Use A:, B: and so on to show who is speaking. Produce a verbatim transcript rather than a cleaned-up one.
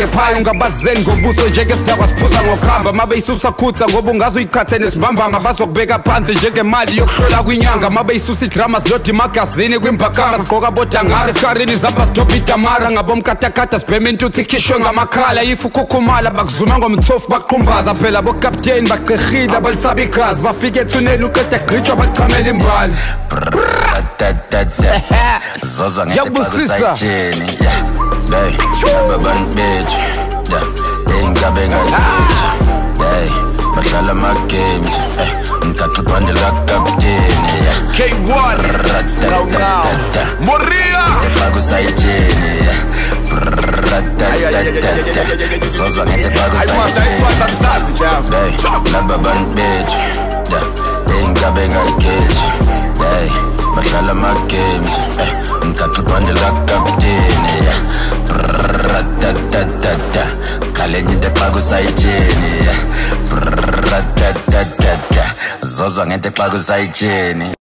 A: ephaya ungabazeni ngobuso njengesidakwa siphuza ngokuhamba mabe isusa khutsa ngoba ungaze uyikhathe nesibambama bazokubeka phansi njengemali yokuhlola kwinyanga mabe isusa idrama silodi imagazini kwimbakama sigqoka bodangare ekarini zamba stop itamara ngabomkatakata sibheme intuthu ikhishwe ngamakhala ifu khukhumala bakuzuma ngomthofu baqhumbaza phela bokapteni baqehile abalisaba igazi bafike ethuneni uqeda gqitshwa bachamela imbali
B: zoza ngetepakusayitsheni hey ababantu bethu ingabe ngayithi hey bahlala ama-games umthatha ibhandle lakapteni
A: K one Moria
B: epakusayitsheni zoza ngetepakusayitsheni hey ababantu bethu ingabe ngayithi hey bahlala ama-games umthatha ibhandle lakapteni khalenye into epakusayitsheni zoza ngento epakusayitsheni